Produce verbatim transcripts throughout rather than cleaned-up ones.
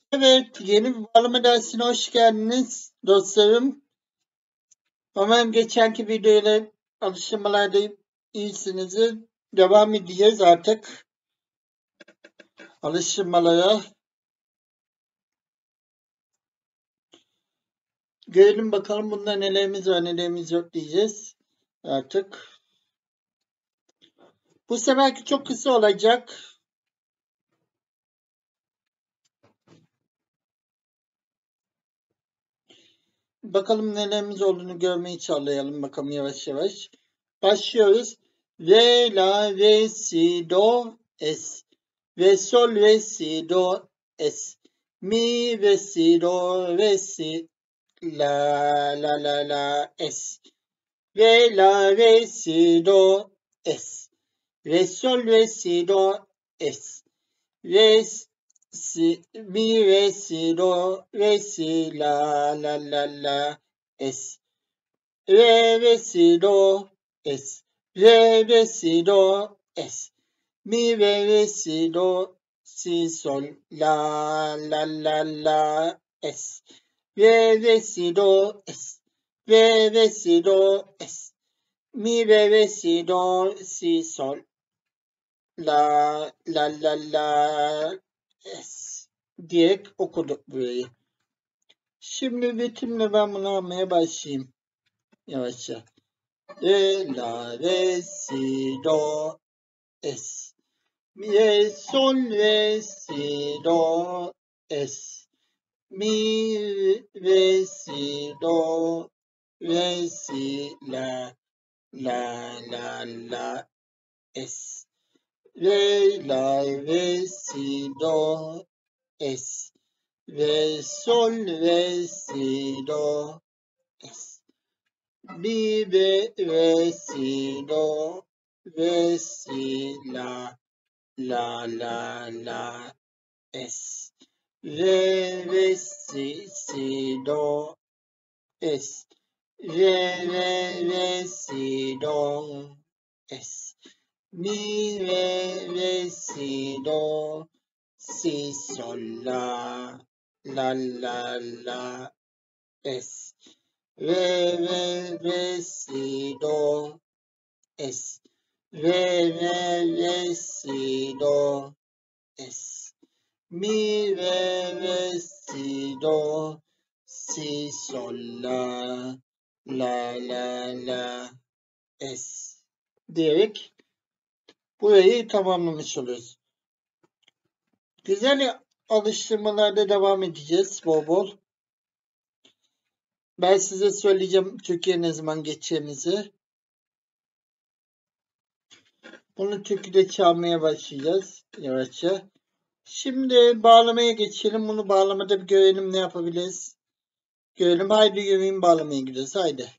Evet, yeni bir bağlama dersine hoş geldiniz dostlarım. Umarım geçenki videoyla alıştırmalarda iyisinizdir. Devam edeceğiz artık alıştırmalara. Görelim bakalım bunda nelerimiz var nelerimiz yok diyeceğiz artık. Bu seferki çok kısa olacak. Bakalım nelerimiz olduğunu görmeyi çağıralım bakalım yavaş yavaş. Başlıyoruz. Re, la, re, si, do, es. Re, sol, re, si, do, es. Mi, re, si, do, re, si, la, la, la, la, es. Re, la, re, si, do, es. Re, sol, re, si, do, es. Re, si, mi, re, si, do, re, si, la, la, la, la, es. Re, re, si, do, es. Re, re, si, do, es. Mi, re, re, si, do, si, sol, la, la, la, la, es. Re, re, si, do, es. Re, re, si, do, es. Mi, re, re, si, do, si, sol, la, la, la, la, es diyerek okuduk burayı. Şimdi ritimle ben bunu almaya başlayayım. Yavaşça. Re, la, re, si, do, es. Mi, re, sol, re, si, do, es. Mi, re, si, do, re, si, la, la, la, la, es. Re, la, re, si, do, es. Re, sol, re, si, do, es. Mi, re, re, si, do, re, si, la, la, la, la, es. Re, re, si, si, do, es. Re, re, re, si, do, es. Mi, re, re, si, do, si, sol, la, la, la, la, es. Re, re, re, si, do, es. Re, re, re, si, do, es. Mi, re, re, si, do, si, sol, la, la, la, la, es diyerek burayı tamamlamış oluyoruz. Güzel alıştırmalarda devam edeceğiz bol bol. Ben size söyleyeceğim Türkiye'ye ne zaman geçeceğimizi. Bunu Türkiye'de çalmaya başlayacağız yavaşça. Şimdi bağlamaya geçelim. Bunu bağlamada bir görelim ne yapabiliriz. Görelim. Haydi göreyim bağlamaya gidiyoruz. Haydi.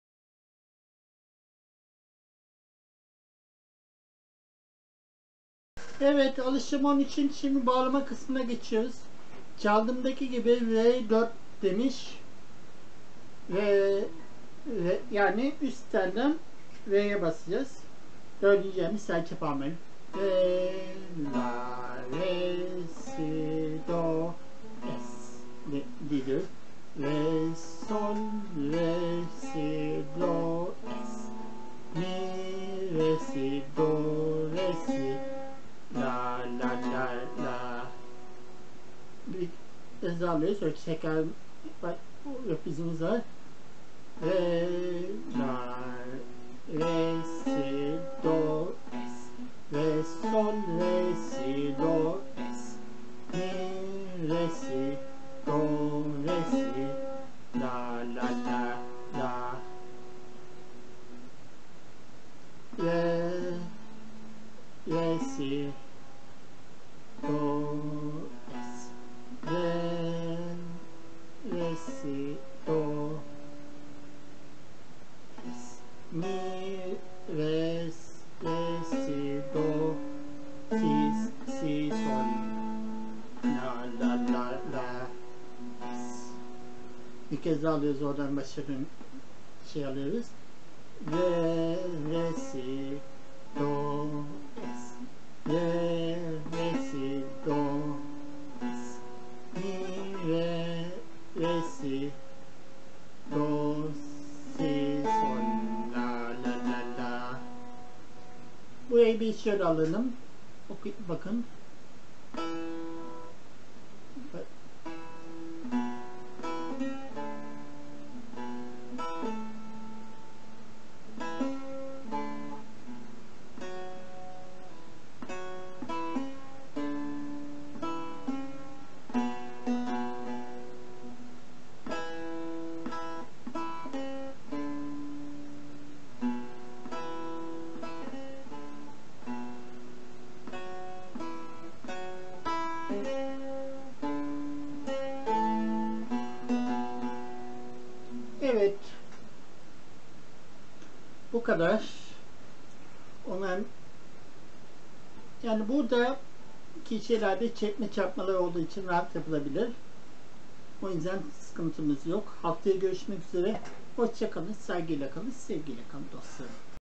Evet, alıştırmam için şimdi bağlama kısmına geçiyoruz. Çaldığımdaki gibi re dört demiş. Re, re yani üst telden re'ye basacağız. Dördüncü yani serçe parmağım. Re, la, re, si, do, es diyor. Re, sol, re, si, do, es. Mi, re, si, do, re, si, la, la, la, la. Bir hızlı alıyoruz. Sonra tekrar yok bizimiz var. Re, la, re, si, do, es. Re, sol, re, si, do, es. Mi, re, si, do, re, si, la, la, la, la. Re, re, si, do, es. Re, re, si, do, es. Mi, re, re, si, do, si, si, sol, la, la, la, la, es. Bir kez daha alıyoruz oradan başladığım şey alıyoruz. Re, re, si, do, es. Re, re, si, do, es. Mi, si, do, si, sol, la, la, la, la. Burayı bir şöyle alalım. Bakın. Evet. Bu kadar. Ondan yani burada kişilerde çekme çarpmalar olduğu için rahat yapılabilir. O yüzden sıkıntımız yok. Haftaya görüşmek üzere. Hoşça kalın, saygıyla kalın, sevgiyle kalın dostlarım.